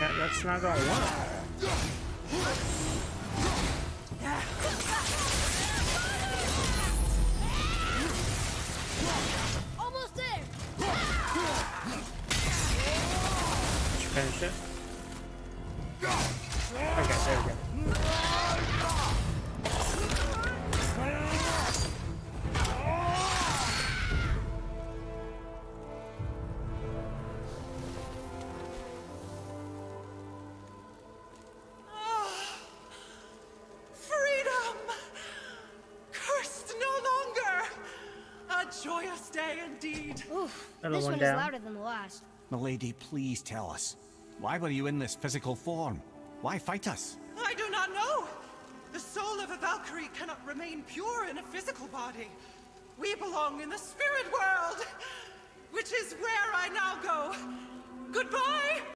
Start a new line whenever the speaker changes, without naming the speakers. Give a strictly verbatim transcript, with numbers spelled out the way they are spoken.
that, that's not gonna work.
Almost there.
Did you finish it? Okay, there we go.
Joyous day indeed.
Oof,
Another
this
one
one
down.
is louder than the last.
Milady, please tell us. Why were you in this physical form? Why fight us?
I do not know. The soul of a Valkyrie cannot remain pure in a physical body. We belong in the spirit world, which is where I now go. Goodbye!